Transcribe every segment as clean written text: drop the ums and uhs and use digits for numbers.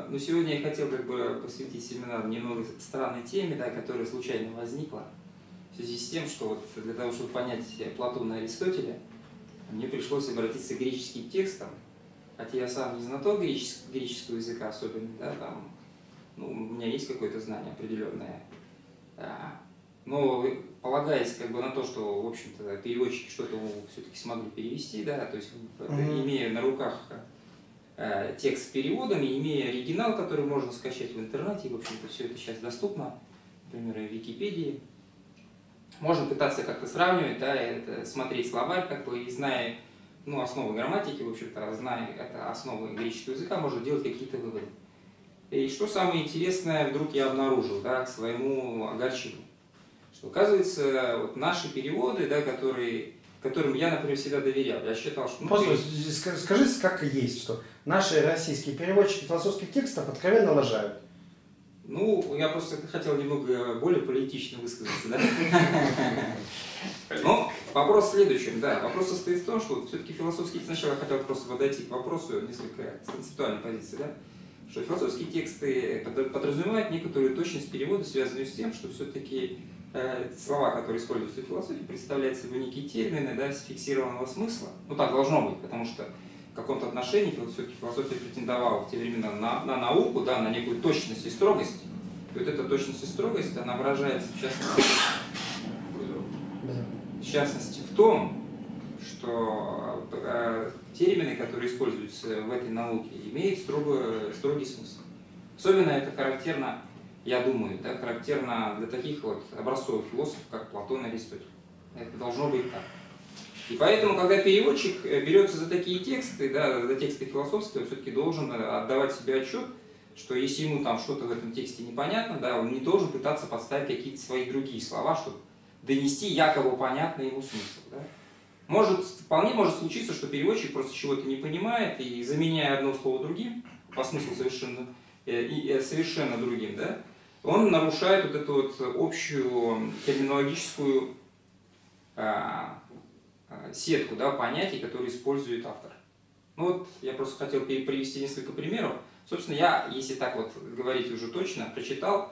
Ну, сегодня я хотел как бы посвятить семинар немного странной теме, да, которая случайно возникла. В связи с тем, что вот для того, чтобы понять Платона и Аристотеля, мне пришлось обратиться к греческим текстам. Хотя я сам не знаток греческого языка особенно, да, там, ну, у меня есть какое-то знание определенное. Но полагаясь как бы на то, что, в общем-то, переводчики что-то все-таки смогли перевести, да, то есть имея на руках текст с переводами, имея оригинал, который можно скачать в интернете, и, в общем-то, все это сейчас доступно, например, в Википедии. Можно пытаться как-то сравнивать, да, это, смотреть словарь, как бы, и зная, ну, основы грамматики, в общем-то, зная это основы греческого языка, можно делать какие-то выводы. И что самое интересное, вдруг я обнаружил, да, к своему огорчению, что, оказывается, вот наши переводы, да, которым я, например, всегда доверял, я считал, что... Ну, просто скажи, как есть, что наши российские переводчики философских текстов откровенно лажают. Ну, я просто хотел немного более политично высказаться, да? Но вопрос в следующем, да. Вопрос состоит в том, что все-таки философские... Сначала я хотел просто подойти к вопросу несколько с концептуальной позиции, да? Что философские тексты подразумевают некоторую точность перевода, связанную с тем, что все-таки слова, которые используются в философии, представляют собой некие термины, да, с фиксированного смысла. Ну, так должно быть, потому что в каком-то отношении все-таки философия претендовала в те времена на науку, да, на некую точность и строгость. И вот эта точность и строгость, она выражается в частности в том, что термины, которые используются в этой науке, имеют строгий смысл. Особенно это характерно, я думаю, да, характерно для таких вот образцовых философов, как Платон и Аристотель. Это должно быть так. И поэтому, когда переводчик берется за такие тексты, да, за тексты философские, он все-таки должен отдавать себе отчет, что если ему там что-то в этом тексте непонятно, да, он не должен пытаться подставить какие-то свои другие слова, чтобы донести якобы понятный ему смысл. Да. Вполне может случиться, что переводчик просто чего-то не понимает, и заменяя одно слово другим, по смыслу совершенно другим, да, он нарушает вот эту вот общую терминологическую сетку, да, понятий, которые использует автор. Ну вот, я просто хотел привести несколько примеров. Собственно, я, если так вот говорить уже точно, прочитал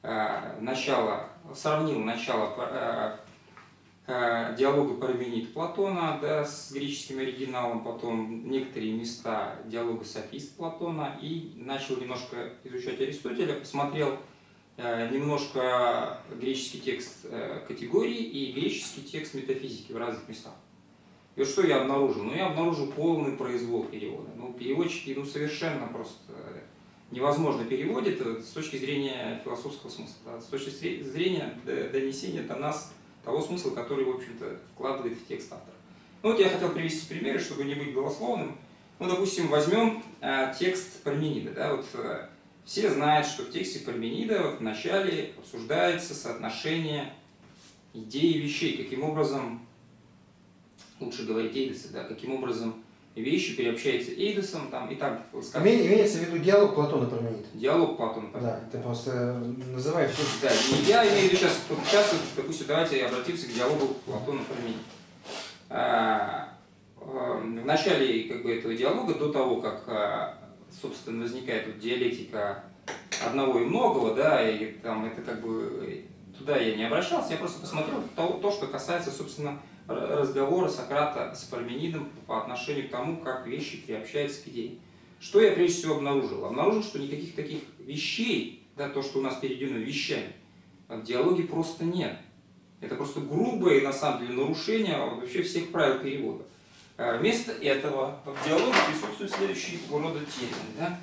сравнил начало диалога Парменида Платона, да, с греческим оригиналом, потом некоторые места диалога Софист Платона, и начал немножко изучать Аристотеля, посмотрел немножко греческий текст категории и греческий текст метафизики в разных местах. И вот что я обнаружил? Ну, я обнаружил полный произвол перевода. Ну, переводчики, совершенно просто невозможно переводят с точки зрения философского смысла, да, с точки зрения донесения до нас того смысла, который, в общем-то, вкладывает в текст автор. Ну, вот я хотел привести примеры, чтобы не быть голословным. Ну, допустим, возьмем текст Парменида, да, вот все знают, что в тексте Парменида вот в начале обсуждается соотношение идей и вещей, каким образом, лучше говорить эйдосы, да, каким образом вещи приобщаются эйдосом, там, и так сказано. Имеется в виду диалог Платона Парменида. Диалог Платона Парменида. Да, ты просто называешь все. Да, и я имею в виду сейчас, допустим, давайте обратимся к диалогу Платона Парменида. В начале как бы этого диалога, до того, как, собственно, возникает вот диалектика одного и многого, да, и там это как бы туда я не обращался, я просто посмотрел то, что касается, собственно, разговора Сократа с Парменидом по отношению к тому, как вещи приобщаются к идее. Что я прежде всего обнаружил? Обнаружил, что никаких таких вещей, да, то, что у нас переведено вещами, в диалоге просто нет. Это просто грубое, на самом деле, нарушение вообще всех правил перевода. Вместо этого в диалоге присутствуют следующие рода термины. Да?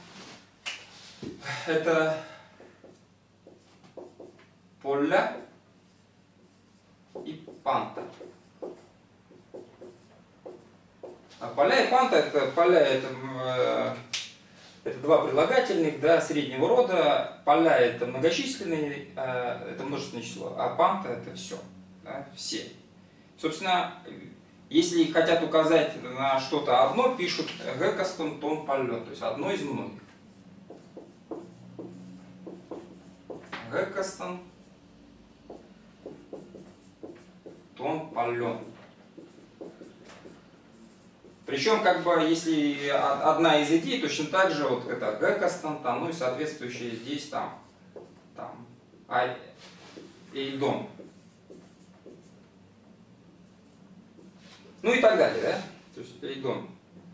Это поля и панта. А поля и панта, это два прилагательных, да, среднего рода. Поля это многочисленные, это множественное число, а панта это все, да, все. Собственно, если хотят указать на что-то одно, пишут гекастон тон паллен, то есть одно из многих. Гекастон тон паллен. Причем, как бы, если одна из идей, точно так же, вот это Г-константа, ну и соответствующая здесь там Эйдон. Ну и так далее, да? То есть Эйдон.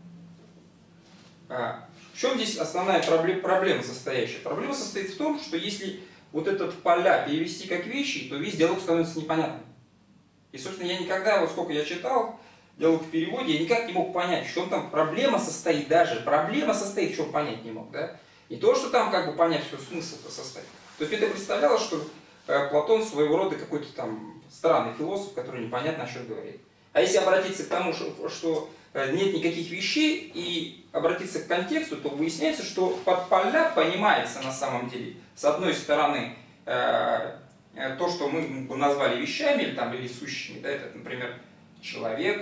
В чем здесь основная проблема состоящая? Проблема состоит в том, что если вот этот поля перевести как вещи, то весь диалог становится непонятным. И, собственно, я никогда, вот сколько я читал диалог в переводе, я никак не мог понять, в чем там проблема состоит даже. Проблема состоит, в чем понять не мог, да? Не то, что там как бы понять, что смысл это состоит. То есть это представлялось, что Платон своего рода какой-то там странный философ, который непонятно о чем говорит. А если обратиться к тому, что нет никаких вещей, и обратиться к контексту, то выясняется, что под поля понимается на самом деле, с одной стороны, то, что мы назвали вещами или сущими, да, это, например, человек,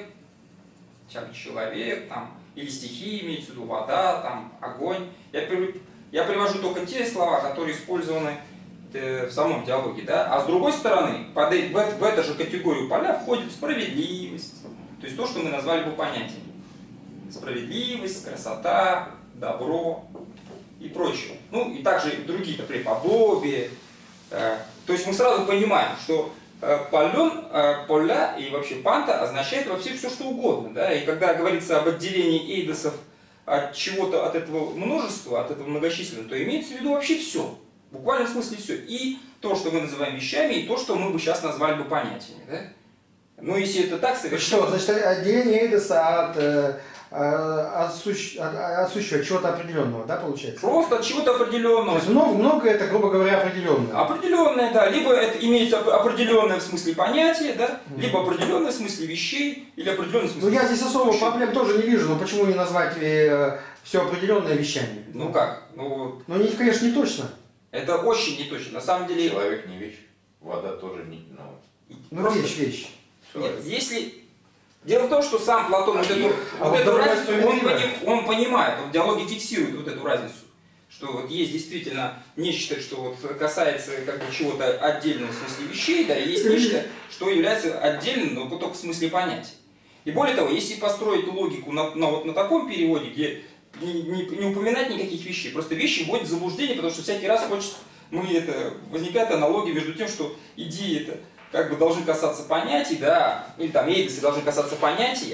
или стихии, имеется в виду вода, там, огонь. Я привожу только те слова, которые использованы в самом диалоге, да? А с другой стороны, в эту же категорию поля входит справедливость, то есть то, что мы назвали бы понятиями. Справедливость, красота, добро и прочее. Ну и также другие, например, подобие. То есть мы сразу понимаем, что поля и вообще панта означает вообще все, что угодно. Да? И когда говорится об отделении эйдосов от чего-то, от этого множества, от этого многочисленного, то имеется в виду вообще все. В буквальном смысле все. И то, что мы называем вещами, и то, что мы бы сейчас назвали бы понятиями. Да? Ну, если это так совершенно... Что, значит, отделение эйдоса от сущего, чего-то определенного, да, получается? Просто от чего-то определенного. То есть много это, грубо говоря, определенное. Определенное, да. Либо это имеется определенное в смысле понятия, да, либо определенное в смысле вещей, или определенное в смысле... Ну, я здесь особо проблем тоже не вижу, но почему не назвать все определенное вещами? Ну как? Ну, конечно, не точно. Это очень не точно. На самом деле... Человек не вещь, вода тоже не... Ну, вещь. Нет, если... Дело в том, что сам Платон вот эту разницу, он понимает, он в диалоге фиксирует вот эту разницу. Что вот есть действительно нечто, что вот касается как бы чего-то отдельного в смысле вещей, да, и есть нечто, что является отдельным, но только в смысле понятия. И более того, если построить логику на таком переводе, где не упоминать никаких вещей, просто вещи вводят в заблуждение, потому что всякий раз возникает аналогия между тем, что идеи это как бы должны касаться понятий, да, или там эйдосы должны касаться понятий,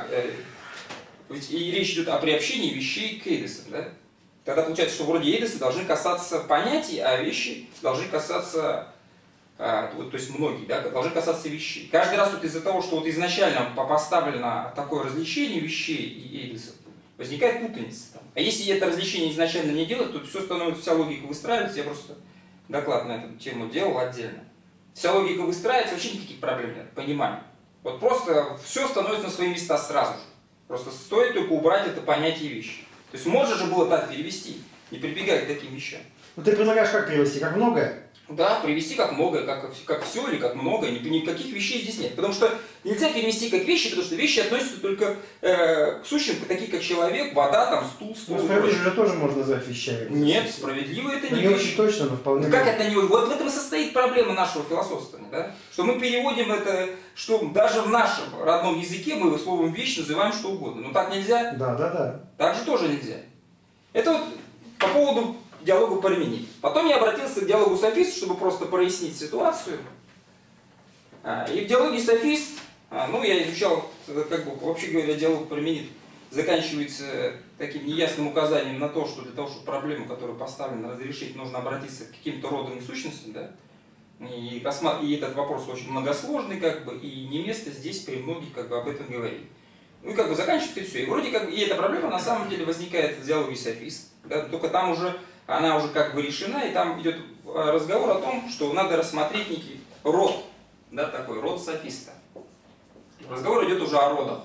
и речь идет о приобщении вещей к эйдосам, да. Тогда получается, что вроде эйдосы должны касаться понятий, а вещи должны касаться, то есть многие, да, должны касаться вещей. Каждый раз вот из-за того, что вот изначально поставлено такое различение вещей и эйдосов, возникает путаница там. А если это различение изначально не делать, то все становится, вся логика выстраивается. Я просто доклад на эту тему делал отдельно. Вся логика выстраивается, вообще никаких проблем нет, понимание. Вот просто все становится на свои места сразу же. Просто стоит только убрать это понятие вещи. То есть можно же было так перевести, не прибегая к таким вещам. Ну ты предлагаешь как перевести, как многое? Да, перевести как многое, как все или как многое, никаких вещей здесь нет. Потому что нельзя перевести как вещи, потому что вещи относятся только к сущим, такие как человек, вода, там, стул. Ну, справедливо же тоже можно назвать вещами. Нет, справедливо это не вещи. Не очень точно, но вполне. Да как это не... Вот в этом и состоит проблема нашего философствования, да? Что мы переводим это, что даже в нашем родном языке мы словом вещь называем что угодно. Но так нельзя. Да. Так же тоже нельзя. Это вот по поводу диалогу Парменид. Потом я обратился к диалогу Софист, чтобы просто прояснить ситуацию. И в диалоге Софист, я изучал, как бы, вообще говоря, диалог Парменид заканчивается таким неясным указанием на то, что для того, чтобы проблему, которая поставлена, разрешить, нужно обратиться к каким-то родам и сущностям, да? И этот вопрос очень многосложный, как бы, и не место здесь при многих как бы об этом говорить. Ну и как бы заканчивается и все. И вроде как и эта проблема на самом деле возникает в диалоге Софист, да? Только там уже она уже как бы решена, и там идет разговор о том, что надо рассмотреть некий род, да, такой род софиста. Разговор идет уже о родах.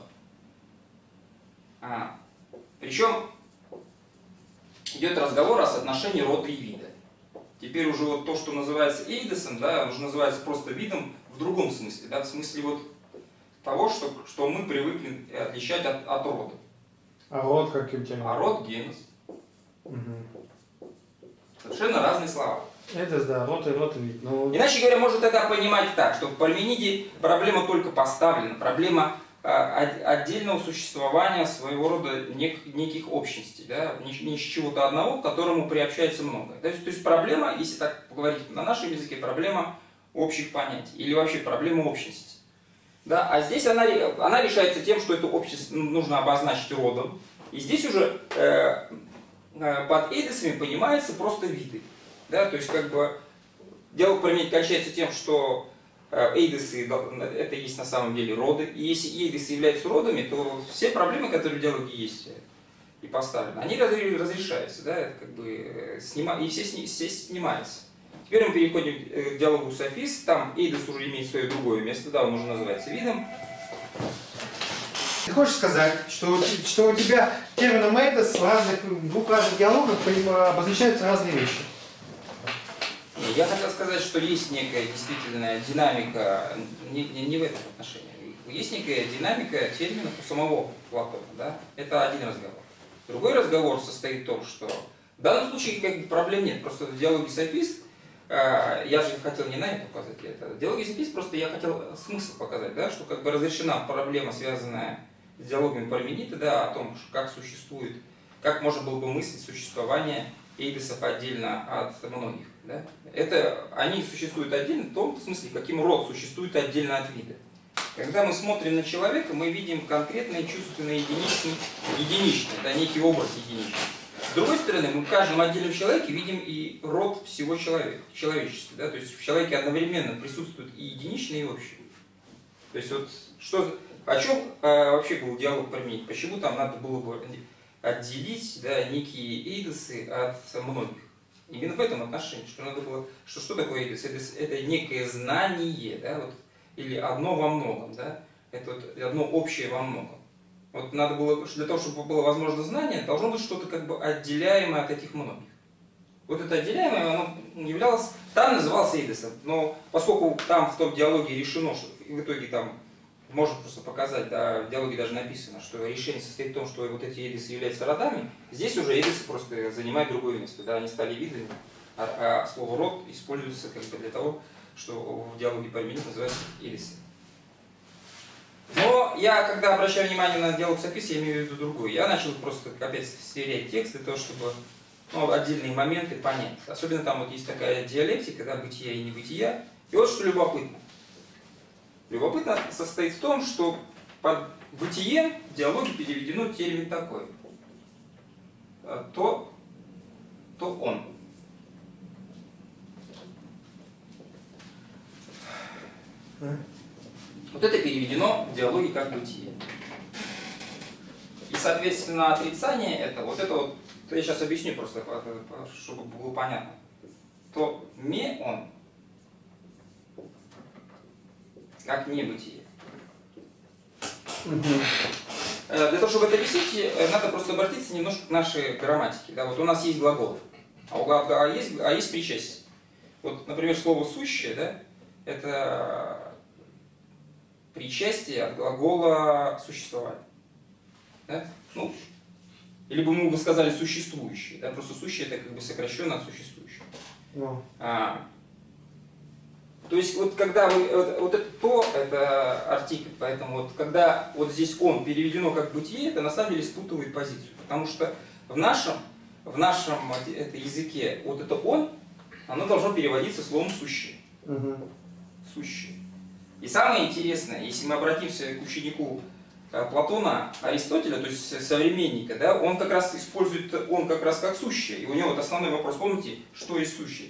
Причем идет разговор о соотношении рода и вида. Теперь уже вот то, что называется эйдосом, да, уже называется просто видом в другом смысле, да, в смысле вот того, что мы привыкли отличать от рода. А род каким термином? А род генус. Угу. Совершенно разные слова. Это да, род и вид. Но... Иначе говоря, можно тогда понимать так, что в Пармениде проблема только поставлена, проблема отдельного существования своего рода неких общностей, да, не с чего-то одного, к которому приобщается многое. То есть проблема, если так поговорить на нашем языке, проблема общих понятий или вообще проблема общности. Да? А здесь она решается тем, что эту общность нужно обозначить родом. И здесь уже под эйдосами понимается просто виды. Да? То есть как бы диалог применить кончается тем, что эйдосы это есть на самом деле роды. И если эйдосы являются родами, то все проблемы, которые в диалоге есть и поставлены, они разрешаются. Да? Это как бы и все снимаются. Теперь мы переходим к диалогу софист. Там эйдос уже имеет свое другое место, да, он уже называется видом. Ты хочешь сказать, что у тебя термином эйдос в двух разных диалогах обозначаются разные вещи? Я хотел сказать, что есть некая действительная динамика, не в этом отношении. Есть некая динамика терминов у самого Платона. Да? Это один разговор. Другой разговор состоит в том, что в данном случае как бы проблем нет. Просто в диалоге софист, я же хотел не на это указать, в диалоге софист просто я хотел смысл показать, да, что как бы разрешена проблема, связанная с диалогами Парменида, да, о том, как существует, как можно было бы мыслить существование эйдосов отдельно от многих. Да? Это они существуют отдельно в том смысле, каким род существует отдельно от вида. Когда мы смотрим на человека, мы видим конкретные чувственные единичные, да, некий образ единичный. С другой стороны, мы в каждом отдельном человеке видим и род всего человечества. Да? То есть в человеке одновременно присутствует и единичное, и общее. То есть вот о чем вообще был диалог Парменид? Почему там надо было бы отделить, да, некие эйдосы от многих? Именно в этом отношении, что надо было, что такое эйдос? Это некое знание, да, вот, или одно во многом, да? Это вот одно общее во многом. Вот надо было, для того, чтобы было возможно знание, должно быть что-то как бы отделяемое от этих многих. Вот это отделяемое, оно являлось, там называлось эйдосом, но поскольку там в том диалоге решено, что в итоге там можно просто показать, да, в диалоге даже написано, что решение состоит в том, что вот эти эйдосы являются родами, здесь уже эйдосы просто занимают другое место, да, они стали видами, а слово род используется как бы для того, что в диалоге Парменид называется эйдосы. Но я, когда обращаю внимание на диалог софист, я имею в виду другое. Я начал просто опять сверять текст для того, чтобы отдельные моменты понять. Особенно там вот есть такая диалектика, да, бытия и небытия. И вот что любопытно. Любопытно состоит в том, что под бытием в диалоге переведено термин такой. То он. Вот это переведено в диалоге как бытие. И, соответственно, отрицание это вот, я сейчас объясню просто, чтобы было понятно. То ме он, как небытие. Для того, чтобы это объяснить, надо просто обратиться немножко к нашей грамматике. Да? Вот у нас есть глагол, а есть причастие. Вот, например, слово «сущее», да, это причастие от глагола «существовать». Да? Ну, или бы мы бы сказали «существующее». Да? Просто «сущее» это как бы сокращенно от «существующего». То есть вот когда вот это «то» это артикль, поэтому вот когда вот здесь «он» переведено как «бытие», это на самом деле спутывает позицию. Потому что в нашем языке вот это «он», оно должно переводиться словом «сущее». Сущее. И самое интересное, если мы обратимся к ученику Платона, Аристотеля, то есть современника, да, он как раз использует «он» как раз как сущее. И у него вот основной вопрос, помните, что есть сущее?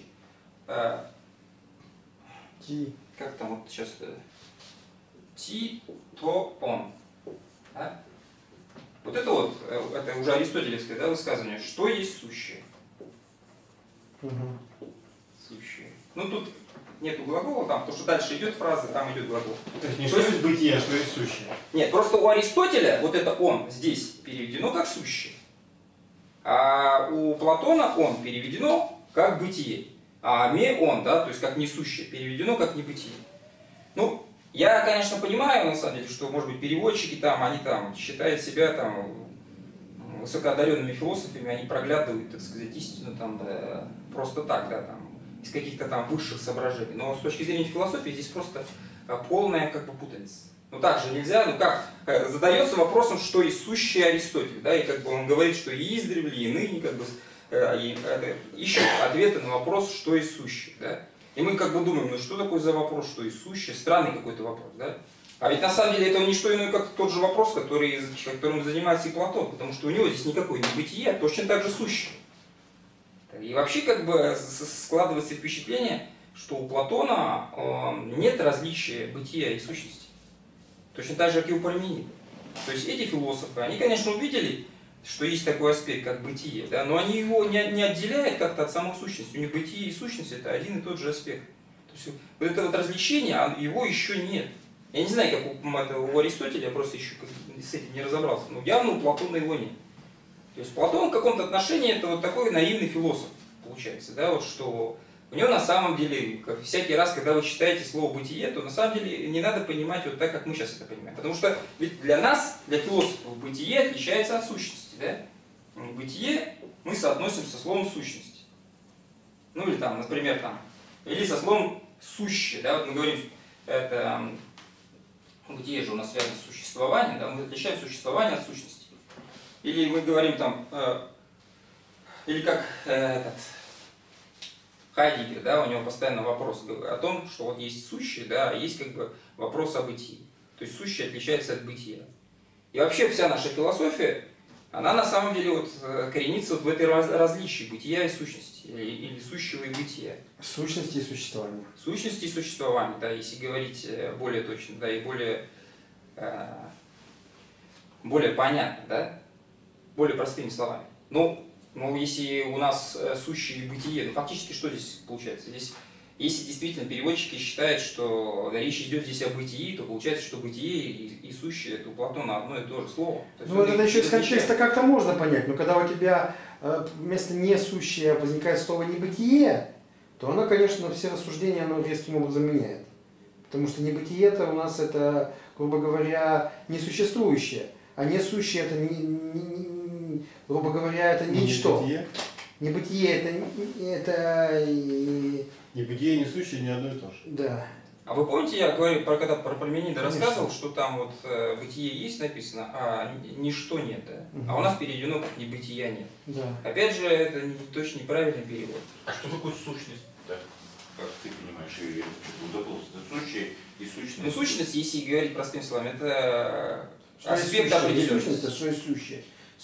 Как там вот сейчас? Ти, то, он. Да? Вот это уже аристотелевское, да, высказывание. Что есть сущее? Сущее. Ну тут нету глагола, там, потому что дальше идет фраза, там идет глагол. То есть не что есть бытие, а что есть сущее. Нет, просто у Аристотеля вот это «он» здесь переведено как сущее. А у Платона «он» переведено как бытие. А «ме он», да, то есть как несущее, переведено как небытие. Ну, я, конечно, понимаю, на самом деле, что, может быть, переводчики там, они там считают себя там высокоодаренными философами, они проглядывают, так сказать, истину там, да, просто так, да, там, из каких-то там высших соображений. Но с точки зрения философии здесь просто полная как бы путаница. Ну так же нельзя, ну как задается вопросом, что есть сущий Аристотель, да, и как бы он говорит, что и издревле, и ныне как бы ищет ответы на вопрос, что есть сущий, да. И мы как бы думаем, ну что такое за вопрос, что есть сущее, странный какой-то вопрос, да. А ведь на самом деле это не что иное, как тот же вопрос, которым занимается и Платон, потому что у него здесь никакое не бытие, а точно так же сущее. И вообще как бы складывается впечатление, что у Платона нет различия бытия и сущности. Точно так же, как и у Парменида. То есть эти философы, они, конечно, увидели, что есть такой аспект, как бытие, да, но они его не отделяют как-то от самой сущности. У них бытие и сущность – это один и тот же аспект. То есть вот это вот различение, его еще нет. Я не знаю, как у Аристотеля, я просто еще с этим не разобрался, но явно у Платона его нет. То есть Платон в каком-то отношении это вот такой наивный философ, получается, да, вот что у него на самом деле, всякий раз, когда вы читаете слово «бытие», то на самом деле не надо понимать вот так, как мы сейчас это понимаем. Потому что ведь для нас, для философов, бытие отличается от сущности, да? Бытие мы соотносим со словом «сущность». Ну или там, например, или со словом «сущее», да, вот мы говорим, это бытие же у нас связано с существованием, да, мы отличаем существование от сущности. Или мы говорим там, или как Хайдеггер, да, у него постоянно вопрос о том, что вот есть сущее, да, а есть как бы вопрос о бытии. То есть сущее отличается от бытия. И вообще вся наша философия, она на самом деле вот коренится вот в этой различии бытия и сущности, или сущего и бытия. Сущности и существования. Сущности и существования, да, если говорить более точно, да, и более понятно, да, более простыми словами. Ну, если у нас сущее и бытие, ну фактически что здесь получается? Здесь, если действительно переводчики считают, что речь идет здесь о бытии, то получается, что бытие и сущее это у Платона одно и то же слово. То Ну это еще из контекста как-то можно понять, но когда у тебя вместо несущее возникает слово небытие, то оно, конечно, все рассуждения оно резким образом меняет. Потому что небытие это у нас это, грубо говоря, несуществующее, а несущее это грубо говоря, это ничто. Небытие? Небытие это Небытие и несущее не одно и то же. Да. А вы помните, я говорил, когда про Парменида Конечно. рассказывал, что там вот бытие есть написано, а ничто нет, да? А у нас переведено как небытия нет. Да. Опять же, это точно неправильный перевод. А что такое сущность? Да? Как ты понимаешь, я что-то удобился. Сущее и сущность. Ну, сущность, если говорить простыми словами, это Что есть аспект сущее? определенности. Сущность, а что есть сущее?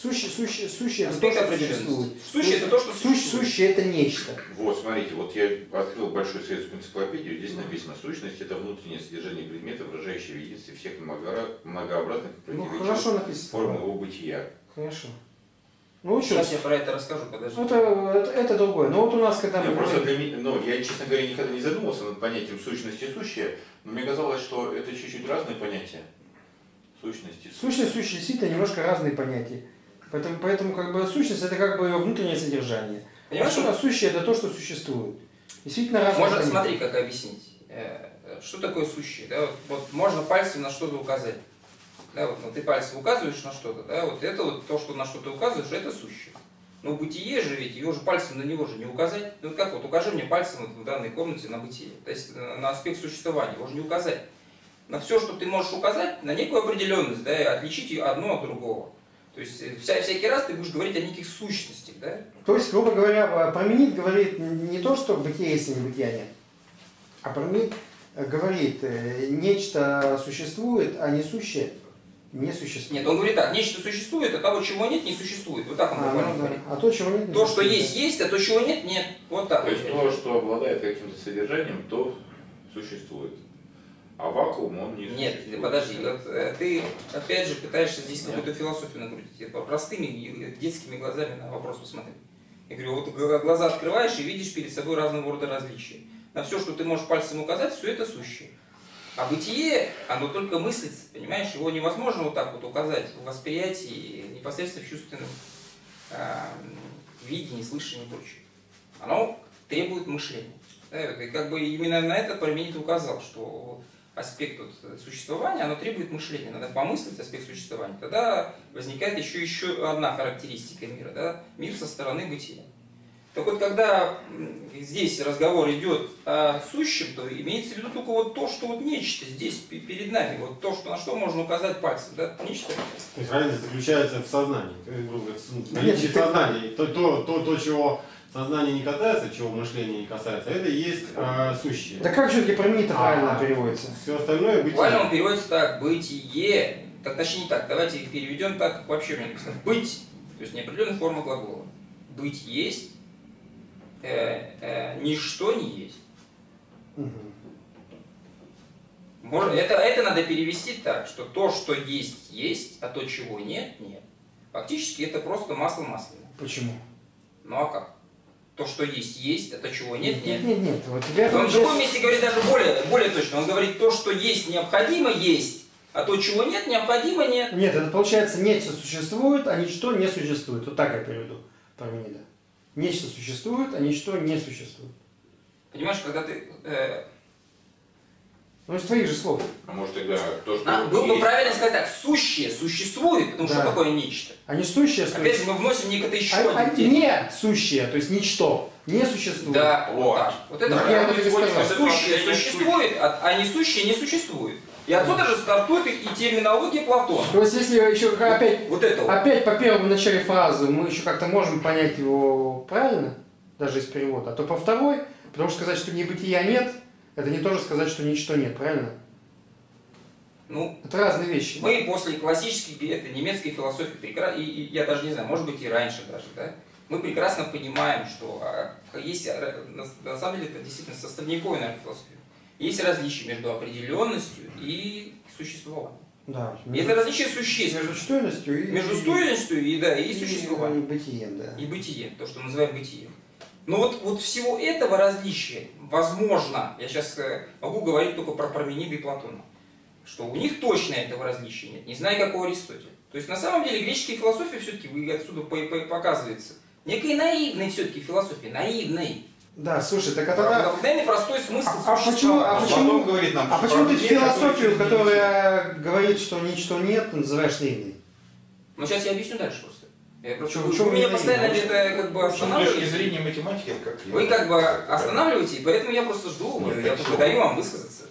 Сущее это то, Аспект что определенности. существует. Сущее это то, что существует. Сущее это нечто. Вот, смотрите, вот я открыл большую советскую энциклопедию, здесь написано: сущность – это внутреннее содержание предмета, выражающее в единстве всех многообразных и Ну противоречивых хорошо написано. форм его бытия. Хорошо. Ну что? Сейчас я про это расскажу, подожди. Это другое. Но вот у нас когда мы Просто для меня, ну, я, честно говоря, никогда не задумывался над понятием сущности и сущее, но мне казалось, что это чуть-чуть разные понятия. Сущность и Сущность, сущее действительно немножко разные понятия. Поэтому как бы сущность это как бы ее внутреннее содержание. Понимаешь, А сущее это то, что существует. Действительно разные Можно, понятия. смотри, как объяснить. Что такое сущее? Да? Вот можно пальцем на что-то указать. Да, вот, ты пальцем указываешь на что-то, да, вот это вот то, что на что ты указываешь, это сущее. Но бытие же ведь, его же пальцем на него же не указать. Ну как вот, укажи мне пальцем вот в данной комнате на бытие, то есть на аспект существования, его же не указать. На все, что ты можешь указать, на некую определенность, да, и отличить одно от другого. То есть всякий раз ты будешь говорить о неких сущностях, да? То есть, грубо говоря, Парменид говорит не то, что бытие есть и небытия нет, а Парменид говорит, нечто существует, а несущее не существует. Нет, он говорит так, нечто существует, а того, чего нет, не существует. Вот так он буквально говорит. А то, чего нет, не То, что существует. есть, а то, чего нет, нет. Вот так. То есть то, что обладает каким-то содержанием, то существует. А вакуум он не Нет, существует. подожди, вот, ты опять же пытаешься здесь какую-то философию накрутить. Простыми детскими глазами на вопрос посмотри. Я говорю, вот глаза открываешь и видишь перед собой разного рода различия. На все, что ты можешь пальцем указать, все это сущее. А бытие, оно только мыслится, понимаешь? Его невозможно вот так вот указать в восприятии, непосредственно в чувственном видении, слышании и прочее. Оно требует мышления. Да, и как бы именно на это Парменид указал, что аспект вот существования, оно требует мышления. Надо помыслить аспект существования. Тогда возникает еще одна характеристика мира. Да? Мир со стороны бытия. Так вот, когда здесь разговор идет о сущем, то имеется в виду только вот то, что вот нечто здесь перед нами, вот то, что, на что можно указать пальцем, да, нечто. То есть разница заключается в сознании, в наличии Нет, сознания. То, чего сознание не касается, чего мышление не касается, это и есть сущее. Да как все-таки променито правильно переводится? Все остальное бытие. Буквально он переводится так: бытие, так, точнее не так, давайте их переведем так, как вообще мне написано. Быть, то есть неопределенная форма глагола. Быть есть, ничто не есть. Это надо перевести так, что то, что есть, есть, а то, чего нет, нет. Фактически это просто масло масляное. Почему? Ну а как? То, что есть, а то, чего нет, нет. Нет. Вот тебя Он в другом месте говорит даже более точно. Он говорит, то, что есть, необходимо есть, а то, чего нет, необходимо нет. Нет, это получается, нечто существует, а ничто не существует. Вот так я переведу Парменида. Нечто существует, а ничто не существует. Понимаешь, когда ты... Ну, из твоих же слов. А может тогда то, что было бы есть, правильно сказать так: сущее существует, потому что Да. такое нечто. А не сущее, Опять же, мы вносим некое еще а один термин. не сущее, то есть ничто, не существует. Да, вот Вот. так. Вот это Да, правильно. я вот и сказал. Сущее существует, а несущее не существует. И отсюда же стартует и терминология Платона. То есть, если еще опять, Вот это вот. опять по первому начале фразы мы еще как-то можем понять его правильно, даже из перевода, а то по второй, потому что сказать, что небытия нет, это не тоже сказать, что ничто нет, правильно? Ну, Это разные вещи. мы после классической немецкой философии, и я даже не знаю, может быть и раньше даже, да, мы прекрасно понимаем, что есть, на самом деле, это действительно составниковая, наверное, философия. Есть различие между определенностью и существованием. Да. И это различие существенно. Между стойностью и... Между стойностью и и существованием. бытием, да. И бытием, то, что мы называем бытием. Но вот всего этого различия, возможно, я сейчас могу говорить только про Парменида и Платона, что у них точно этого различия нет, не знаю, как у Аристотеля. То есть на самом деле греческая философия все-таки отсюда показывается некой наивной все-таки философии, наивной. Да, слушай, так это да. Наивный простой смысл почему, а потом говорит нам, что почему ты нет, философию, такой которая говорит, что ничто нет, называешь наивной? Ну сейчас я объясню дальше просто. Я просто Почему вы меня наивной? постоянно это как бы с точки останавливаете. зрения математики, это как... Вы как бы останавливаете, и поэтому я просто жду, Нет, я так только что? даю вам высказаться.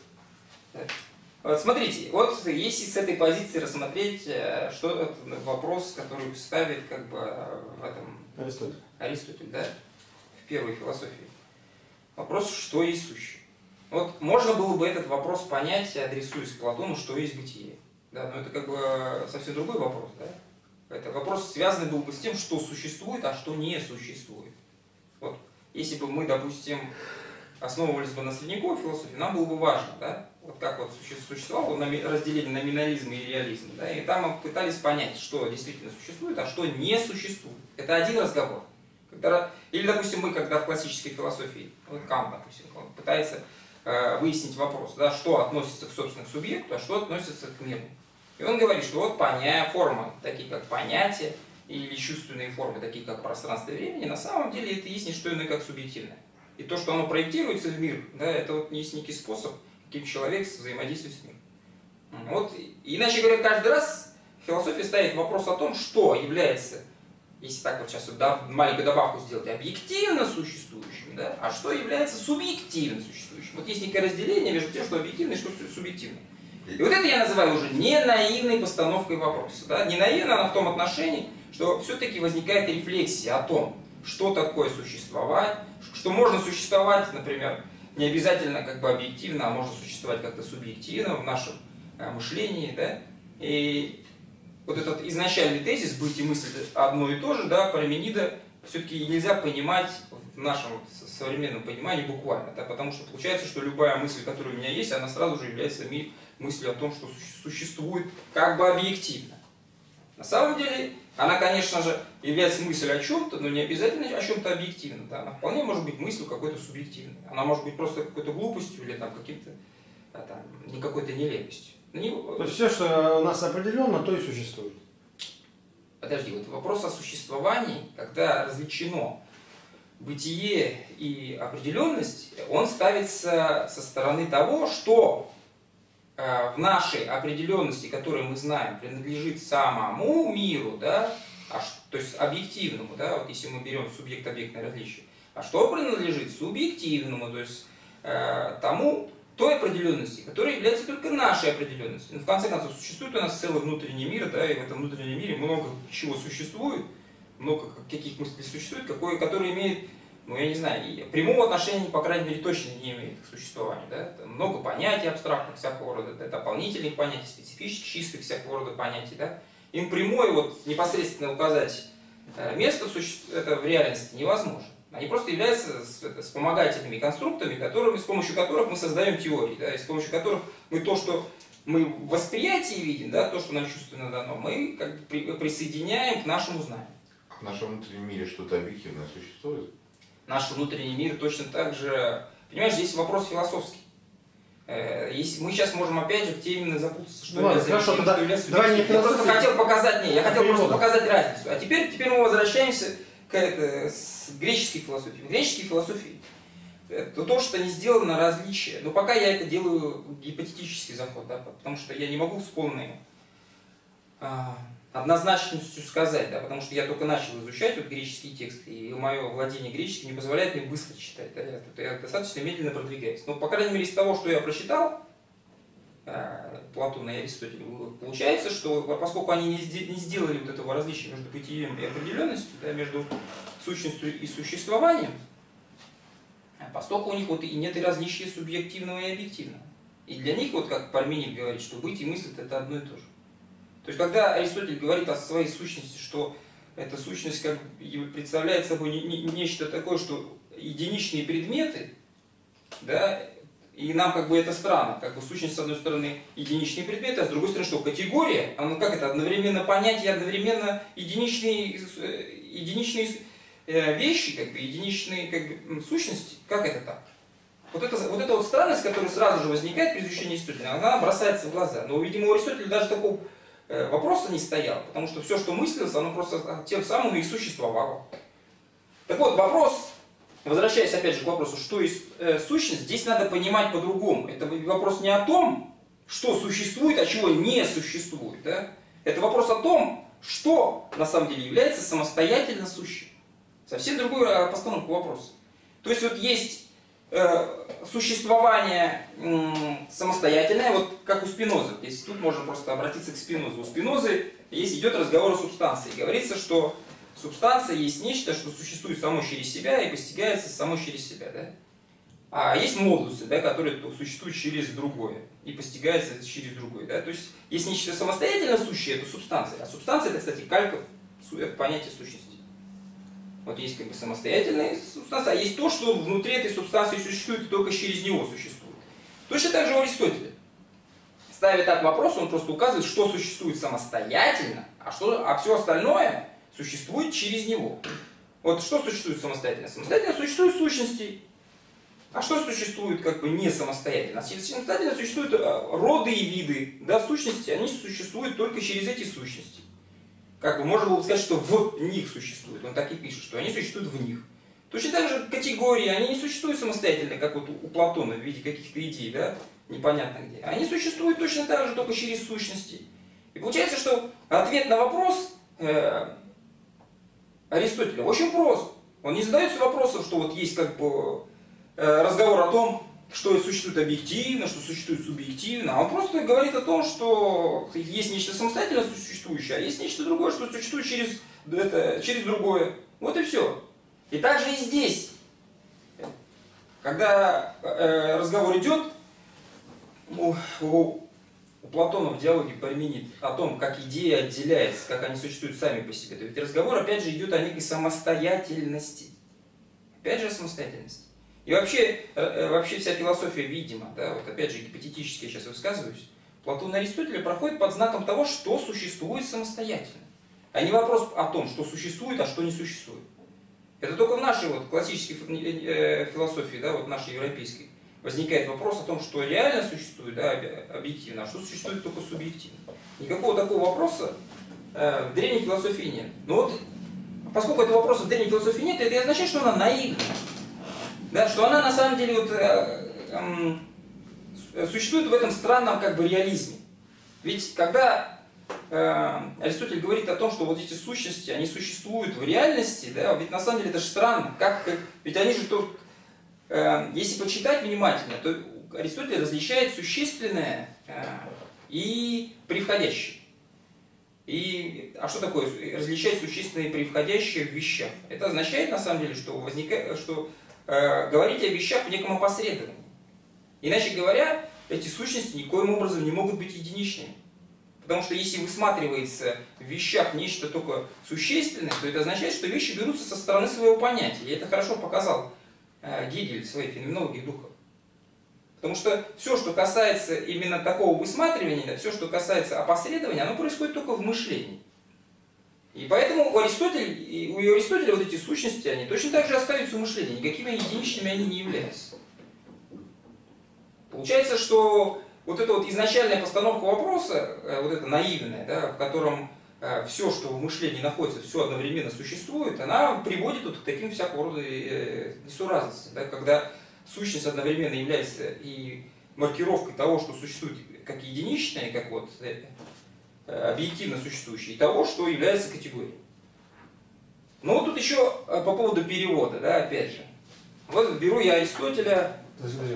Вот смотрите, вот если с этой позиции рассмотреть, что это вопрос, который ставит как бы в этом Аристотель, да, в первой философии. Вопрос, что есть сущее. Вот можно было бы этот вопрос понять, адресуясь к Платону, что есть бытие. Да, но это как бы совсем другой вопрос, да. Это вопрос, связанный был бы с тем, что существует, а что не существует. Вот, если бы мы, допустим, основывались бы на средневековой философии, нам было бы важно, да, вот как вот существовало разделение номинализма и реализма, да, и там мы пытались понять, что действительно существует, а что не существует. Это один разговор. Или, допустим, мы, когда в классической философии, вот Кант, допустим, он пытается выяснить вопрос, да, что относится к собственному субъекту, а что относится к миру. И он говорит, что вот формы, такие как понятия, или чувственные формы, такие как пространство и времени, на самом деле это есть не что иное, как субъективное. И то, что оно проектируется в мир, да, это вот есть некий способ, каким человек взаимодействует с миром. Вот, иначе говоря, каждый раз философия ставит вопрос о том, что является, если так вот сейчас вот, да, маленькую добавку сделать, объективно существующим, да, а что является субъективно существующим. Вот есть некое разделение между тем, что объективно и что субъективно. И вот это я называю уже не наивной постановкой вопроса. Да? Не наивна она в том отношении, что все-таки возникает рефлексия о том, что такое существовать, что можно существовать, например, не обязательно как бы объективно, а можно существовать как-то субъективно в нашем мышлении. Да? И вот этот изначальный тезис «быть и мысль одно и то же», да, Парменида все-таки нельзя понимать в нашем современном понимании буквально. Да? Потому что получается, что любая мысль, которая у меня есть, она сразу же является мыслью о том, что существует как бы объективно. На самом деле, она, конечно же, является мыслью о чем-то, но не обязательно о чем-то объективном. Да? Она вполне может быть мыслью какой-то субъективной. Она может быть просто какой-то глупостью или там, каким-то не какой-то нелепостью. То есть все, что у нас определенно, то и существует. Подожди, вот вопрос о существовании, когда различено бытие и определенность, он ставится со стороны того, что в нашей определенности, которую мы знаем, принадлежит самому миру, да, то есть объективному, да, вот если мы берем субъект-объектное различие, а что принадлежит субъективному, то есть той определенности, которая является только нашей определенностью. Ну, в конце концов, существует у нас целый внутренний мир, да, и в этом внутреннем мире много чего существует, много каких мыслей существует, которые имеют, ну, я не знаю, прямого отношения, по крайней мере, точно не имеет к существованию. Да? Там много понятий абстрактных всякого рода, да, дополнительных понятий, специфических, чистых всякого рода понятий. Да? Им прямое, вот, непосредственно указать место в реальности невозможно. Они просто являются вспомогательными конструктами, с помощью которых мы создаем теории, да, и с помощью которых мы то, что мы в восприятии видим, да, то, что нам чувственно дано, мы как бы присоединяем к нашему знанию. В нашем внутреннем мире что-то объективное существует? Наш внутренний мир точно так же... Понимаешь, здесь вопрос философский. Мы сейчас можем опять же в теме запутаться, что я просто хотел показать, я хотел просто показать разницу. А теперь мы возвращаемся с греческой философии. В греческой философии то, что не сделано различие, но пока я это делаю гипотетический заход, да, потому что я не могу с полной однозначностью сказать, да, потому что я только начал изучать вот греческие тексты, и мое владение греческим не позволяет мне быстро читать, да, я достаточно медленно продвигаюсь. Но, по крайней мере, из того, что я прочитал, Платона и Аристотеля, получается, что поскольку они не сделали вот этого различия между бытием и определенностью, да, между сущностью и существованием, поскольку у них вот и нет и различия субъективного и объективного. И для них, вот как Парменид говорит, что быть и мыслить это одно и то же. То есть, когда Аристотель говорит о своей сущности, что эта сущность как представляет собой нечто такое, что единичные предметы, да, и нам как бы это странно, как бы сущность с одной стороны единичные предметы, а с другой стороны что? Категория, как это, одновременно понятие, одновременно единичные вещи, как бы, единичные как бы, сущности, как это так? Вот эта странность, которая сразу же возникает при изучении Аристотеля, она бросается в глаза. Но, видимо, у Аристотеля даже такого вопроса не стоял, потому что все, что мыслилось, оно просто тем самым и существовало. Так вот, вопрос, возвращаясь опять же к вопросу, что есть сущность, здесь надо понимать по-другому. Это вопрос не о том, что существует, а чего не существует. Да? Это вопрос о том, что на самом деле является самостоятельно сущим. Совсем другую постановку вопроса. То есть вот есть существование самостоятельное, вот как у Спинозы. Здесь тут можно просто обратиться к Спинозу. У Спинозы идет разговор о субстанции. Говорится, что субстанция есть нечто, что существует само через себя и постигается само через себя. Да? А есть модусы, да, которые существуют через другое и постигаются через другое. Да? То есть есть нечто самостоятельно сущее, это субстанция. А субстанция это, кстати, калька понятия сущности. Вот есть как бы самостоятельная субстанция, а есть то, что внутри этой субстанции существует и только через него существует. Точно так же у Аристотеля. Ставя так вопрос, он просто указывает, что существует самостоятельно, а все остальное существует через него. Вот что существует самостоятельно? Самостоятельно существуют сущности. А что существует как бы не самостоятельно? Самостоятельно существуют роды и виды. Да, сущности, они существуют только через эти сущности. Как бы можно было бы сказать, что в них существует. Он так и пишет, что они существуют в них. Точно так же категории, они не существуют самостоятельно, как вот у Платона в виде каких-то идей, да, непонятно где. Они существуют точно так же, только через сущности. И получается, что ответ на вопрос Аристотеля очень прост. Он не задается вопросом, что вот есть как бы разговор о том, что существует объективно, что существует субъективно, а он просто говорит о том, что есть нечто самостоятельно существующее, а есть нечто другое, что существует через другое. Вот и все. И также и здесь, когда разговор идет, у Платона в диалоге Парменид о том, как идея отделяется, как они существуют сами по себе, то ведь разговор опять же идет о некой самостоятельности. Опять же о самостоятельности. И вообще вся философия, видимо, да, вот опять же гипотетически я сейчас высказываюсь, Платон и Аристотеля проходит под знаком того, что существует самостоятельно. А не вопрос о том, что существует, а что не существует. Это только в нашей вот классической философии, да, вот нашей европейской, возникает вопрос о том, что реально существует, да, объективно, а что существует только субъективно. Никакого такого вопроса в древней философии нет. Но вот, поскольку этого вопроса в древней философии нет, это означает, что она наивна. Да, что она на самом деле вот, существует в этом странном как бы реализме. Ведь когда Аристотель говорит о том, что вот эти сущности, они существуют в реальности, да, ведь на самом деле это же странно, ведь они же тут, если почитать внимательно, то Аристотель различает существенное и превходящее. А что такое различать существенное и превходящее в вещах? Это означает, на самом деле, что говорить о вещах в неком опосредовании. Иначе говоря, эти сущности никоим образом не могут быть единичными. Потому что если высматривается в вещах нечто только существенное, то это означает, что вещи берутся со стороны своего понятия. И это хорошо показал Гегель в своей феноменологии духа. Потому что все, что касается именно такого высматривания, все, что касается опосредования, оно происходит только в мышлении. И поэтому у Аристотеля вот эти сущности, они точно так же остаются в мышлении, никакими единичными они не являются. Получается, что вот эта вот изначальная постановка вопроса, вот эта наивная, да, в котором все, что в мышлении находится, все одновременно существует, она приводит вот к таким всякого рода несуразностям, да, когда сущность одновременно является и маркировкой того, что существует как единичное, как вот объективно существующее, и того, что является категорией. Но вот тут еще по поводу перевода, да, опять же. Вот беру я Аристотеля. Подожди.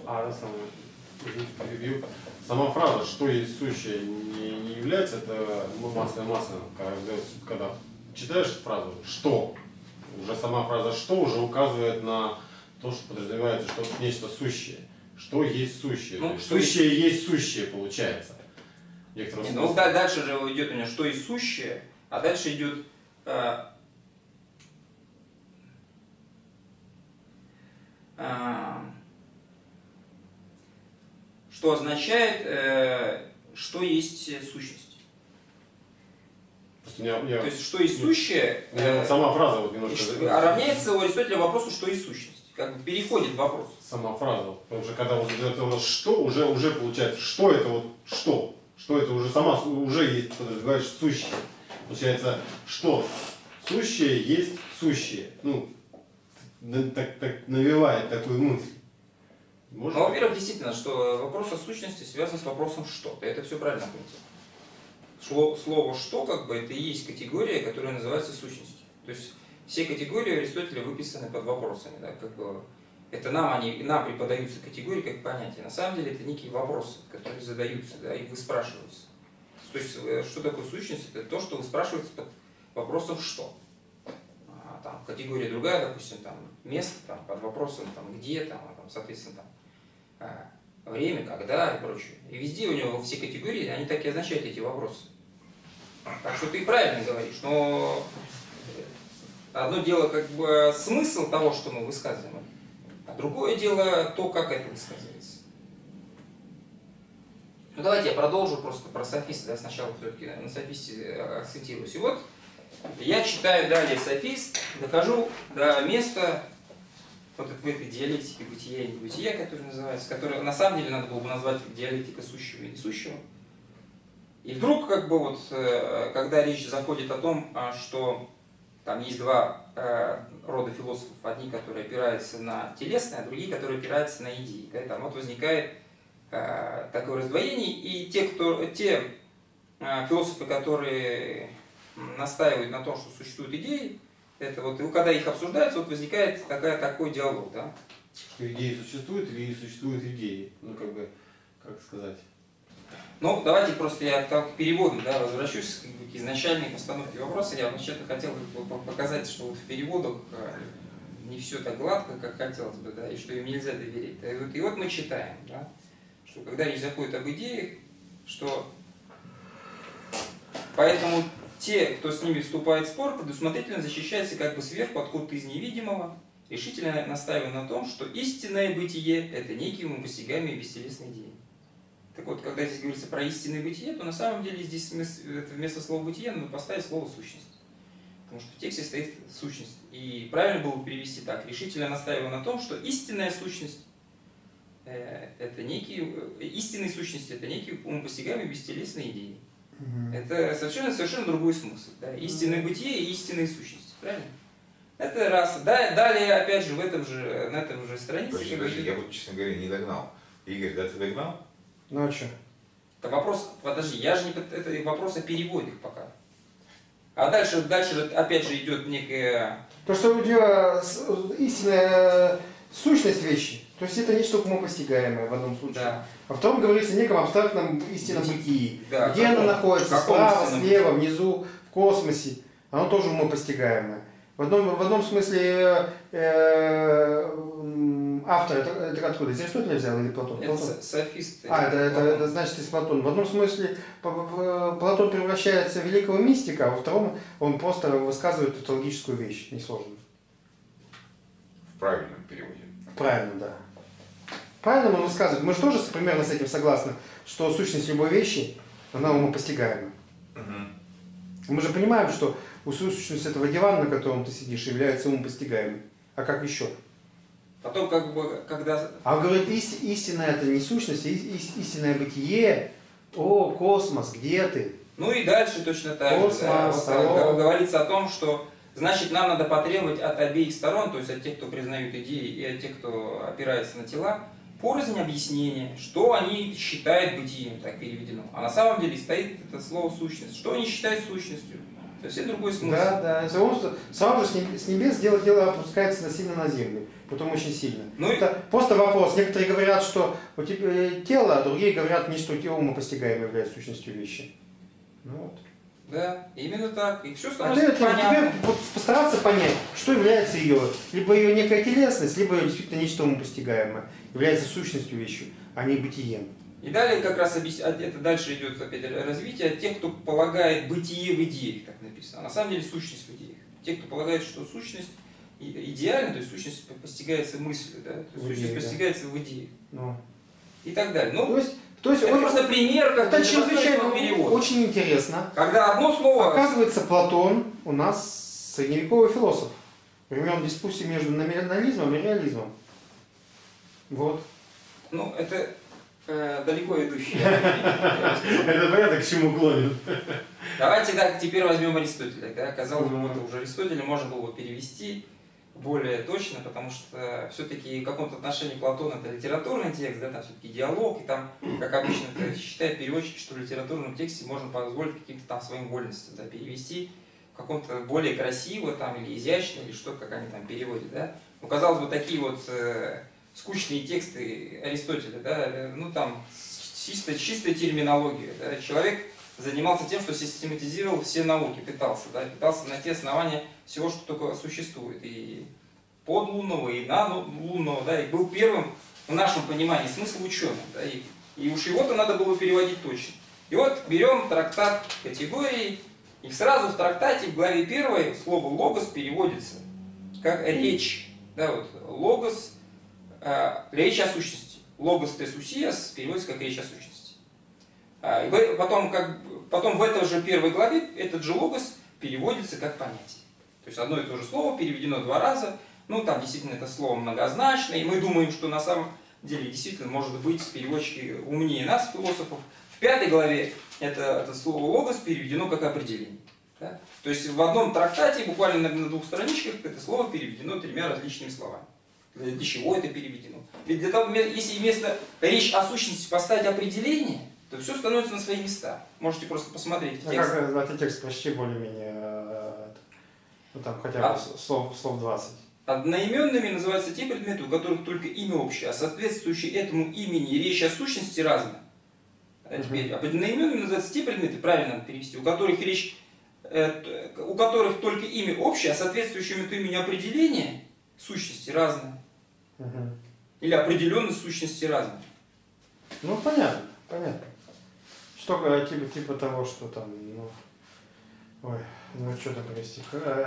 Перебью. Сама фраза «что есть сущее» не является, это масса, когда читаешь фразу «что», уже сама фраза «что» уже указывает на то, что подразумевается, что нечто сущее. Что есть сущее? Ну, что сущее есть сущее, получается. Ну, дальше же идет у меня «что есть сущее», а дальше идет что означает, что есть сущность. То есть, что есть сущее, сама фраза вот немножко равняется у Аристотеля вопросу, что есть сущность. Как бы переходит вопрос. Сама фраза, потому что когда вот это у нас что, уже получается, что это вот что? Что это уже есть, подразумеваешь, сущее. Получается, что сущее есть сущее. Ну, так навевает такую мысль. Ну, во-первых, действительно, что вопрос о сущности связан с вопросом «что». Ты это все правильно понял. Слово «что» как бы это и есть категория, которая называется сущностью. То есть все категории Аристотеля выписаны под вопросами. Да, как бы, это нам преподаются категории как понятия. На самом деле это некие вопросы, которые задаются, да, и выспрашиваются. То есть что такое сущность? Это то, что выспрашивается под вопросом «что». Там категория другая, допустим, там место, там, под вопросом там, где, там, соответственно, там, время, когда и прочее. И везде у него все категории, они так и означают эти вопросы. Так что ты правильно говоришь, но одно дело как бы смысл того, что мы высказываем, а другое дело то, как это высказывается. Ну давайте я продолжу просто про софиста, да, сначала все-таки на софисте акцентируюсь. И вот я читаю далее софист, дохожу до места вот в этой диалектике бытия и небытия, которая называется, которую на самом деле надо было бы назвать диалектика сущего и несущего. И вдруг, как бы вот, когда речь заходит о том, что там есть два рода философов, одни, которые опираются на телесное, а другие, которые опираются на идеи. Да, там вот возникает такое раздвоение, и те философы, которые настаивают на том, что существуют идеи, это вот, и когда их обсуждается, вот возникает такой диалог, да? Что идеи существуют или существуют идеи? Ну, как бы, как сказать? Ну, давайте просто я к переводу, да, возвращусь к изначальной постановке вопроса. Я вообще-то хотел показать, что вот в переводах не все так гладко, как хотелось бы, да, и что им нельзя доверять. И вот мы читаем, да, что когда речь заходит об идеях, что поэтому те, кто с ними вступает в спор, предусмотрительно защищаются как бы сверху, откуда-то из невидимого, решительно настаивая на том, что истинное бытие – это некие умопостигаемые бестелесные идеи. Так вот, когда здесь говорится про истинное бытие, то на самом деле здесь вместо слова «бытие» надо поставить слово «сущность». Потому что в тексте стоит «сущность». И правильно было бы перевести так. Решительно настаивая на том, что истинная сущность – это некие… Истинные сущности – это некие умопостигаемые бестелесные идеи. Это совершенно другой смысл. Да? Истинное бытие и истинные сущности. Правильно? Это раз. Далее, опять же, на этом же странице… Подожди, я вот, честно говоря, не догнал. Игорь, да ты догнал? Ну а что? Это вопрос, подожди, я же не, это вопрос о переводе пока. А дальше опять же идет некая... То, что у тебя истинная сущность вещи, то есть это нечто умопостигаемое в одном случае. Да. Во втором говорится о неком абстрактном истинном бытии. Да, Где оно находится, справа, истинном слева, внизу, в космосе. Оно тоже умопостигаемое. В одном смысле автор, это откуда? Из Аристотеля взял или Платон? Это софисты. Это значит из Платона. В одном смысле Платон превращается в великого мистика, а во втором он просто высказывает тавтологическую вещь, несложную. В правильном переводе. Правильно, да. Правильно он высказывает. Мы же тоже примерно с этим согласны, что сущность любой вещи, она умопостигаема. Мы же понимаем, что сущность этого дивана, на котором ты сидишь, является умопостигаемой. А как еще? Потом, как бы, когда... А он говорит, истина это не сущность, истинное бытие. О, космос, где ты? Ну и дальше точно так же. Космос, Вот, говорится о том, что значит нам надо потребовать от обеих сторон, то есть от тех, кто признают идеи, и от тех, кто опирается на тела, порознь объяснения, что они считают бытием, так переведено. А на самом деле стоит это слово сущность. Что они считают сущностью? Совсем другой смысл. Да. Он сам же с небес дело опускается сильно на землю. Потом очень сильно. Ну, это просто вопрос. Некоторые говорят, что у тебя тело, а другие говорят, нечто умопостигаемое является сущностью вещи. Ну вот. Да, именно так. И все А становится понятно. тебе постараться понять, что является ее. Либо ее некая телесность, либо ее действительно нечто умопостигаемое. Является сущностью вещи, а не бытием. И далее как раз это дальше идет опять развитие тех, кто полагает бытие в идеях, так написано. А на самом деле сущность в идеях. Те, кто полагает, что сущность идеальна, то есть сущность постигается мыслью, да? То есть сущность постигается в идее. Ну. И так далее. Ну, то есть это просто пример, как это чрезвычайно перевод. очень интересно. Когда одно слово... Оказывается, Платон у нас средневековый философ. Времен дискуссии между номинализмом и реализмом. Вот. Ну, это далеко идущее. Это понятно, к чему клонит. Давайте так, теперь возьмем Аристотеля. Да? Казалось бы, вот уже Аристотеля можно было перевести более точно, потому что все-таки в каком-то отношении Платон это литературный текст, да, там все-таки диалог, и там, как обычно это считает переводчик, что в литературном тексте можно позволить каким-то там своим вольностям, да, перевести в каком-то более красиво там, или изящно, или что, как они там переводят. Да? Ну, казалось бы, такие вот скучные тексты Аристотеля, да, ну там чистая терминология. Да? Человек занимался тем, что систематизировал все науки, пытался найти основания всего, что только существует, и подлунного, и надлунного, да, и был первым в нашем понимании смысл ученым, да, и уж его-то надо было переводить точно. И вот берем трактат категории, и сразу в трактате в главе 1 слово «логос» переводится как «речь», да, вот, «логос», «речь о сущности», «логос тес усиас» переводится как «речь о сущности». Потом в этой же 1 главе этот же логос переводится как понятие. То есть одно и то же слово переведено 2 раза. Ну, там действительно это слово многозначное, и мы думаем, что на самом деле действительно может быть переводчики умнее нас, философов. В 5 главе это слово логос переведено как определение. Да? То есть в одном трактате, буквально на 2 страничках, это слово переведено 3 различными словами. Для чего это переведено? Ведь для того, если вместо речь о сущности поставить определение, то все становится на свои места. Можете просто посмотреть в текст. Этот текст почти более-менее, ну там хотя бы слов 20. Одноименными называются те предметы, у которых только имя общее, а соответствующие этому имени речь о сущности разная. А теперь одноименными называются те предметы, правильно надо перевести, у которых только имя общее, а соответствующее этому имени определение сущности разное. Или определенность сущности разная. Ну понятно. Что типа того, что там, что там привести,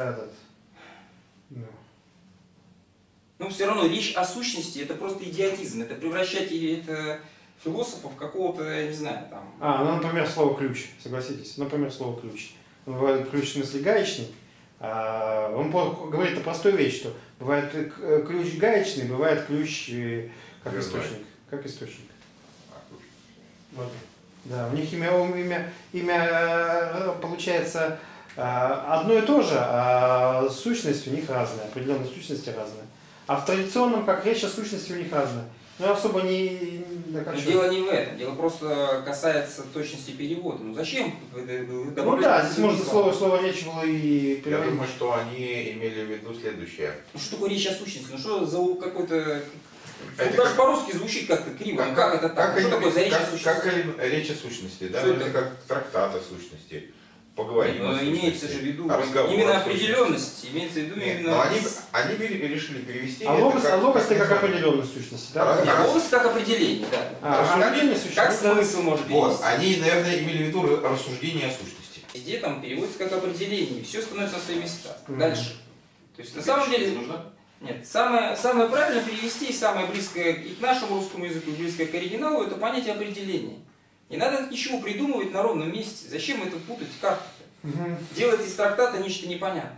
Но все равно речь о сущности это просто идиотизм, это превращать философов в какого-то, я не знаю, там... например, слово ключ, согласитесь, слово ключ. Бывает ключ в смысле гаечный, он говорит о простой вещи, что бывает ключ гаечный, бывает ключ как источник. Вот. Да, у них имя получается одно и то же, а сущность у них разная, определенные сущности разные. А в традиционном, как речь о сущности у них разная. Но я особо не Так, а Но чё? дело не в этом, дело просто касается точности перевода. Ну зачем? Ну да, здесь можно слово речь было и Я переводить. думаю, что они имели в виду следующее. Ну что такое речь о сущности? Ну что за какой-то... Это Ну, даже как- по-русски звучит как-то криво. Ну как это так? Что такое за речь о сущности? как речь о сущности, да? Что Это это? как трактат о сущности. Поговорим Но о сущности. имеется же в виду Разговор именно о сущности. определенность, имеется в виду Нет, именно... но они решили перевести А это логос это как название. определенность сущности, да? Раз- Нет, логос как определение, да. Рассуждение сущности. Как смысл может Вот, перевести? они, наверное, имели в виду рассуждение о сущности. Везде там переводится как определение, и все становится на свои места. Мгм. Дальше. То есть на самом деле... нужно? Нет, самое правильно перевести, самое близкое и к нашему русскому языку, и близкое к оригиналу, это понятие определения. Не надо ничего придумывать на ровном месте. Зачем это путать как-то? Мгм. Делать из трактата нечто непонятное.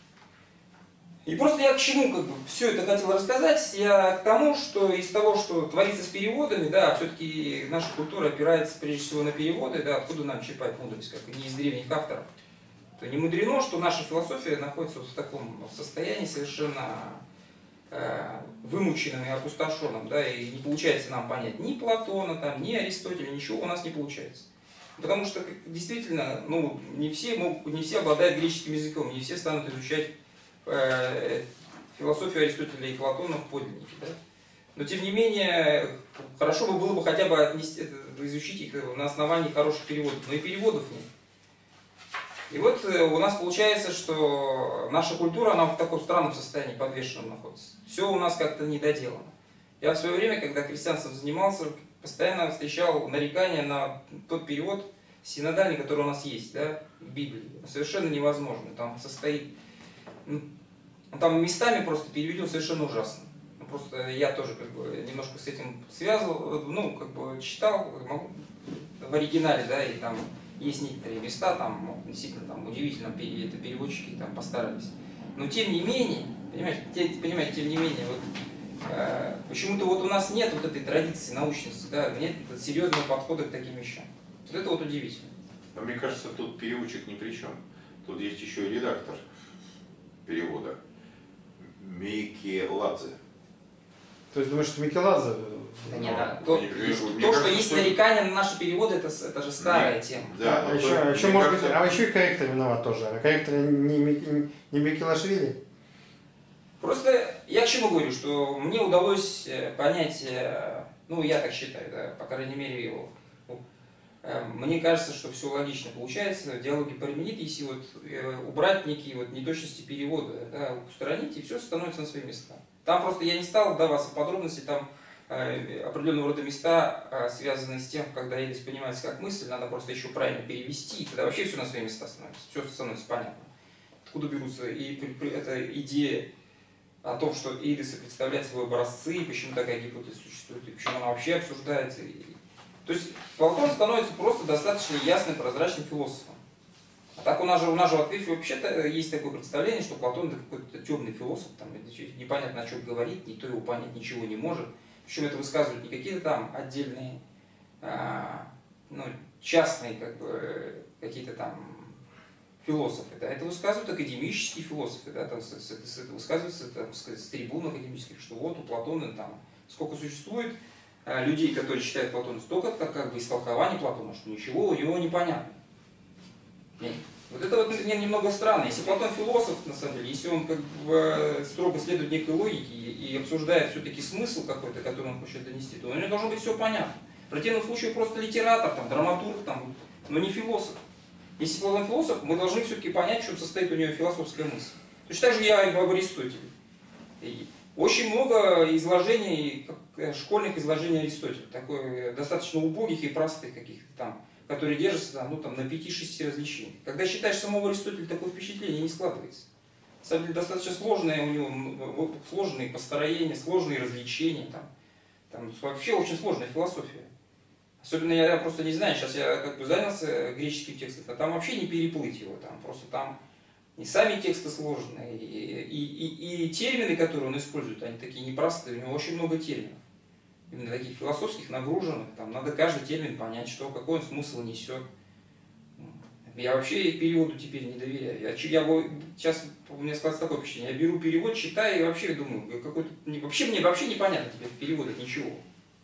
И просто я к чему все это хотел рассказать, я к тому, что из того, что творится с переводами, да, все-таки наша культура опирается прежде всего на переводы, да, откуда нам черпать мудрость, как и не из древних авторов, то не мудрено, что наша философия находится вот в таком состоянии совершенно вымученным и опустошенным, да, и не получается нам понять ни Платона, там, ни Аристотеля, ничего у нас не получается. Потому что действительно, ну, не все обладают греческим языком, не все станут изучать философию Аристотеля и Платона в подлиннике. Да? Но тем не менее, хорошо бы было бы хотя бы изучить их на основании хороших переводов, но и переводов нет. И вот у нас получается, что наша культура, она в таком странном состоянии подвешенном находится. Все у нас как-то недоделано. Я в свое время, когда христианством занимался, постоянно встречал нарекания на тот перевод синодальный, который у нас есть, да, в Библии. Совершенно невозможно. Там состоит... Там местами просто переведен совершенно ужасно. Просто я тоже немножко с этим связывал, читал в оригинале, да, и там есть некоторые места, там действительно там удивительно это переводчики там постарались. Но тем не менее, понимаете, тем не менее, вот почему-то вот у нас нет вот этой традиции научности, да, нет серьезного подхода к таким вещам. Вот это вот удивительно. Но мне кажется, тут переводчик ни при чем. Тут есть еще и редактор перевода. Микеладзе. То есть думаешь, что Микеладзе? Да нет, да. мне То, кажется, что есть нарекания на наши переводы, это же старая тема. Да, А но еще, мне может быть, кажется, а еще и корректор виноват тоже. А корректор не Микелашвили? Просто я к чему говорю, что мне удалось понять, ну я так считаю, да, по крайней мере его. Мне кажется, что все логично получается, диалоги Парменид, если вот убрать некие вот неточности перевода, да, устранить, и все становится на свои места. Там просто я не стал вдаваться в подробности, там определенного рода места, связанные с тем, когда Эйдис понимается как мысль, надо просто еще правильно перевести, и тогда вообще все на свои места становится, все становится понятно. Откуда берутся эта идея о том, что Эйдисы представляют собой образцы, почему такая гипотеза существует, и почему она вообще обсуждается. То есть Платон становится просто достаточно ясным, прозрачным философом. А так у нас же в ответе вообще-то есть такое представление, что Платон это какой-то темный философ, там, непонятно о чем говорит, никто его понять ничего не может. Причем это высказывают не какие-то там отдельные, частные какие-то там философы, да, это высказывают академические философы, да, там, это высказывается там, с трибун академических, что вот у Платона там сколько существует людей, которые читают Платона, столько как бы истолкований Платона, что ничего у него не понятно. Нет. Вот это вот немного странно. Если Платон философ, на самом деле, если он как бы строго следует некой логике и обсуждает все-таки смысл какой-то, который он хочет донести, то у него должно быть все понятно. В противном случае просто литератор, там, драматург, там, но не философ. Если Платон философ, мы должны все-таки понять, в чем состоит у него философская мысль. Точно так же я и об Аристотеле. И очень много изложений, школьных изложений Аристотеля, такое, достаточно убогих и простых каких-то там, которые держатся там, на 5-6 различиях. Когда считаешь самого Аристотеля, такое впечатление не складывается. На самом деле достаточно сложное у него, сложные построения, сложные развлечения, там вообще очень сложная философия. Особенно я просто не знаю, сейчас я как бы занялся греческим текстом, а там вообще не переплыть его, там просто там и сами тексты сложные, и термины, которые он использует, они такие непростые, у него очень много терминов. Именно таких философских, нагруженных, там надо каждый термин понять, какой он смысл несет. Я вообще переводу теперь не доверяю. Сейчас у меня складывается такое впечатление, я беру перевод, читаю и вообще думаю, мне вообще непонятно теперь в переводах ничего.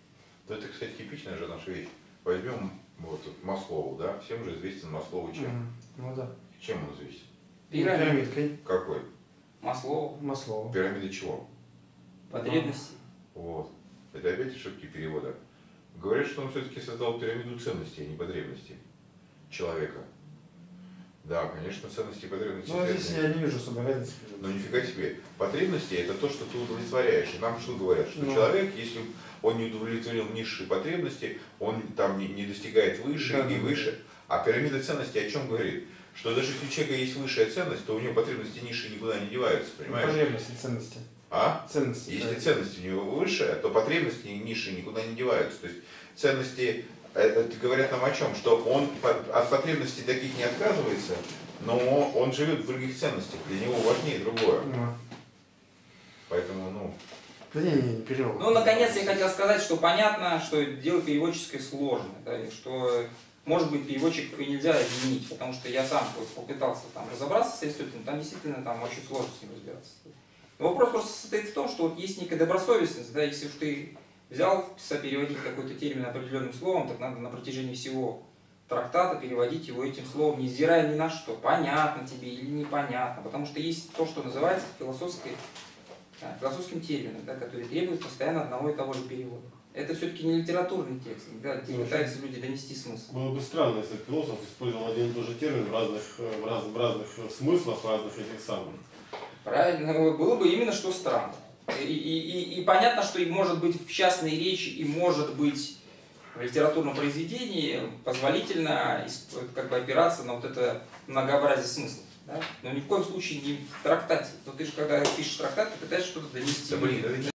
Да это, кстати, типичная же наша вещь. Возьмем вот Маслоу, да, всем же известен Маслоу чем? Ну да. Чем он известен? Пирамидкой. Какой? Маслоу. Маслоу. Пирамида чего? Потребности. Вот. Это опять ошибки перевода. Говорят, что он все-таки создал пирамиду ценностей, а не потребностей человека. Да, конечно, ценности и потребности. Ну, здесь я не вижу особой разницы. Но нифига себе. Потребности это то, что ты удовлетворяешь. И нам что говорят? Что человек, если он не удовлетворил низшие потребности, он там не достигает выше и выше. А пирамида ценностей о чем говорит? Что даже если у человека есть высшая ценность, то у него потребности низшие никуда не деваются, понимаешь? Потребности, ценности. А? Ценности. Если ценность у него высшая, то потребности низшие никуда не деваются. То есть ценности это говорят нам о чем? Что он от потребностей таких не отказывается, но он живет в других ценностях, для него важнее другое. Поэтому, ну... Да не перевод. Ну, наконец, я хотел сказать, что понятно, что дело переводческое сложное, да, и что, может быть, переводчик и нельзя изменить, потому что я сам попытался там разобраться с Аристотелем, там действительно там очень сложно с ним разбираться. Но вопрос просто состоит в том, что вот есть некая добросовестность, да, если уж ты взял переводить какой-то термин определенным словом, так надо на протяжении всего трактата переводить его этим словом, невзирая ни на что, понятно тебе или непонятно, потому что есть то, что называется философским термином, да, который требует постоянно одного и того же перевода. Это все-таки не литературный текст, да, где пытаются люди донести смысл. Было бы странно, если философ использовал один и тот же термин в разных смыслах, в разных этих самых. Правильно, было бы именно что странно. И понятно, что и может быть в частной речи, и может быть в литературном произведении позволительно как бы опираться на вот это многообразие смыслов. Да? Но ни в коем случае не в трактате. Но ты же, когда пишешь трактат, ты пытаешься что-то донести. Да, блин,